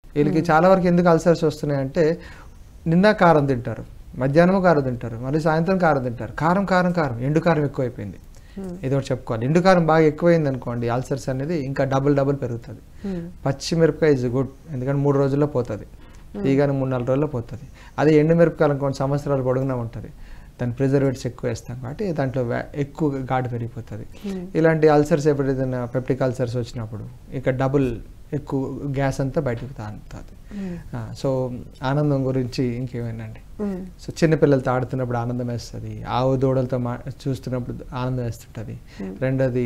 వీళ్ళకి చాలా వరకు ఎందుకు అల్సర్స్ వస్తున్నాయంటే నిన్న కారం తింటారు, మధ్యాహ్నం కారం తింటారు, మళ్ళీ సాయంత్రం కారం తింటారు. కారం కారం కారం ఎండు కారం ఎక్కువైపోయింది. ఇది ఒకటి చెప్పుకోవాలి. ఎండు కారం బాగా ఎక్కువైంది అనుకోండి అల్సర్స్ అనేది ఇంకా డబుల్ పెరుగుతుంది. పచ్చిమిరపకాయ ఇస్ గుడ్, ఎందుకంటే 3 రోజుల్లో పోతుంది, తీగానే 3-4 రోజుల్లో పోతుంది. అదే ఎండు మిరపకాయలు కొన్ని సంవత్సరాలు పొడుగునా ఉంటుంది, దాని ప్రిజర్వేటివ్స్ ఎక్కువ వేస్తాం కాబట్టి దాంట్లో ఎక్కువ ఘాటు పెరిగిపోతుంది. ఇలాంటి అల్సర్స్ ఎప్పుడైతే పెప్టిక్ అల్సర్స్ వచ్చినప్పుడు ఇక ఎక్కువ గ్యాస్ అంతా బయటకు తాగుతుంది. సో ఆనందం గురించి ఇంకేమైనాండి, సో చిన్నపిల్లలతో ఆడుతున్నప్పుడు ఆనందం వేస్తుంది, ఆవు దూడలతో చూస్తున్నప్పుడు ఆనందం వేస్తుంటుంది. రెండోది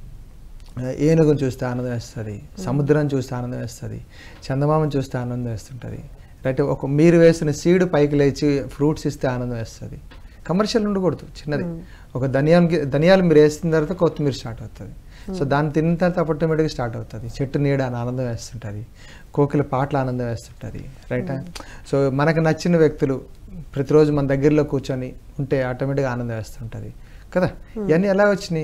ఏనుగును చూస్తే ఆనందం వేస్తుంది, సముద్రం చూస్తే ఆనందం వేస్తుంది, చందమామను చూస్తే ఆనందం వేస్తుంటుంది. రైట్, మీరు వేసిన సీడ్ పైకి లేచి ఫ్రూట్స్ ఇస్తే ఆనందం వేస్తుంది. కమర్షియల్ ఉండకూడదు, చిన్నది. ఒక ధనియాలు మీరు వేసిన తర్వాత కొత్తిమీర స్టార్ట్ అవుతుంది. సో దాన్ని తిన్న తర్వాత ఆటోమేటిక్గా స్టార్ట్ అవుతుంది. చెట్టు నీడ ఆనందం వేస్తుంటుంది, కోకిల పాటలు ఆనందం వేస్తుంటుంది. రైట్, సో మనకు నచ్చిన వ్యక్తులు ప్రతిరోజు మన దగ్గరలో కూర్చొని ఉంటే ఆటోమేటిక్గా ఆనందం వేస్తుంటుంది కదా. ఇవన్నీ ఎలా వచ్చినాయి?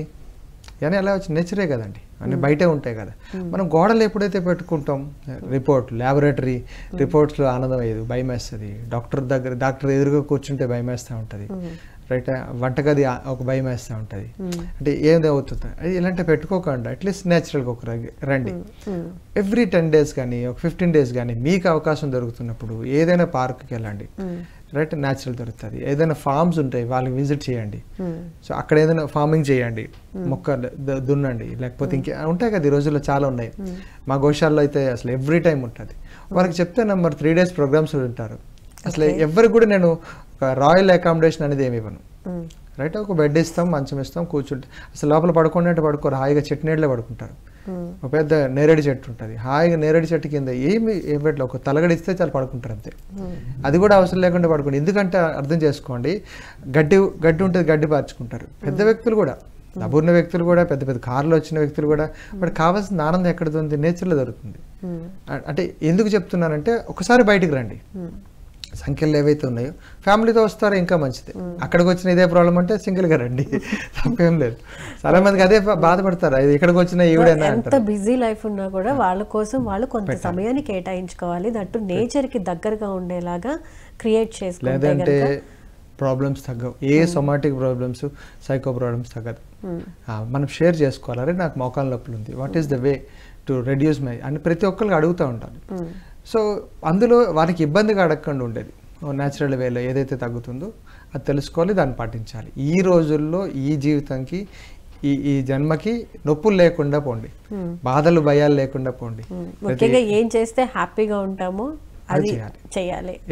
నేచరే కదండి, అన్నీ బయటే ఉంటాయి కదా. మనం గోడలు ఎప్పుడైతే పెట్టుకుంటాం ల్యాబొరేటరీ రిపోర్ట్స్లో ఆనందం అయ్యేది, భయం వేస్తుంది. డాక్టర్ ఎదురుగా కూర్చుంటే భయం వేస్తూ ఉంటుంది. రైట్, వంటగది ఒక భయం వేస్తూ ఉంటుంది. అంటే ఏది అవుతుంది ఇలాంటి పెట్టుకోకుండా అట్లీస్ట్ న్యాచురల్గా ఒక రండి. ఎవ్రీ 10 days కానీ ఒక 15 days కానీ మీకు అవకాశం దొరుకుతున్నప్పుడు ఏదైనా పార్క్కి వెళ్ళండి. రైట్, న్యాచురల్ దొరుకుతుంది. ఏదైనా ఫార్మ్స్ ఉంటాయి వాళ్ళకి విజిట్ చేయండి. సో అక్కడ ఏదైనా ఫార్మింగ్ చేయండి, మొక్క దున్నండి, లేకపోతే ఇంకే ఉంటాయి కదా ఈ రోజుల్లో చాలా ఉన్నాయి. మా గోశాలలో అయితే అసలు ఎవ్రీ టైం ఉంటుంది. వాళ్ళకి చెప్తే మరి 3 days ప్రోగ్రామ్స్ ఉంటారు. అసలు ఎవరికి కూడా నేను ఒక రాయల్ అకామిడేషన్ అనేది ఏమి ఇవ్వను. రైట్, ఒక బెడ్ ఇస్తాం, మంచం ఇస్తాం, కూర్చుంటే అసలు లోపల పడుకున్నట్టు పడుకోరు, హాయిగా చెట్టు నీడలో పడుకుంటారు. ఒక పెద్ద నేరేడు చెట్టు ఉంటుంది, హాయిగా నేరేడు చెట్టు కింద ఏమి ఒక తలగడిస్తే చాలా పడుకుంటారు అంతే. అది కూడా అవసరం లేకుండా పడుకోండి. ఎందుకంటే అర్థం చేసుకోండి, గడ్డి ఉంటుంది, గడ్డి పార్చుకుంటారు. పెద్ద వ్యక్తులు కూడా, డబ్బున్న వ్యక్తులు కూడా, పెద్ద పెద్ద కార్లు వచ్చిన వ్యక్తులు కూడా, బట్ కావాల్సిన ఆనందం ఎక్కడ దొరుకుతుంది? నేచర్లో దొరుకుతుంది. అంటే ఎందుకు చెప్తున్నానంటే ఒకసారి బయటికి రండి. సంఖ్యలు ఏవైతే ఉన్నాయో ఫ్యామిలీతో వస్తారో ఇంకా మంచిది. అక్కడికి వచ్చిన ఇదే ప్రాబ్లం అంటే సింగిల్గా రండి, తప్పేం లేదు. చాలా మందికి అదే బాధపడతారు, ఇక్కడికి వచ్చిన ఈవిడైనా. ఎంత బిజీ లైఫ్ ఉన్నా కూడా వాళ్ళ కోసం వాళ్ళు కొంత సమయాన్ని కేటాయించుకోవాలి. దట్టు నేచర్కి దగ్గరగా ఉండేలాగా క్రియేట్ చేసుకోవాలి. లేదంటే ప్రాబ్లమ్స్ తగ్గవు. A somatic problems, psycho problems తగ్గదు. మనం షేర్ చేసుకోవాలి. అరే నాకు మోకాలు నొప్పులు ఉంది, what is the way to reduce my అని ప్రతి ఒక్కరికి అడుగుతూ ఉంటాను. సో అందులో వారికి ఇబ్బందిగా అడగకుండా ఉండేది న్యాచురల్ వేలో ఏదైతే తగ్గుతుందో అది తెలుసుకోవాలి, దాన్ని పాటించాలి. ఈ రోజుల్లో ఈ జీవితంకి ఈ జన్మకి నొప్పులు లేకుండా పోండి, బాధలు భయాలు లేకుండా పోండి. ముఖ్యంగా ఏం చేస్తే హ్యాపీగా ఉంటామో అది చేయాలి.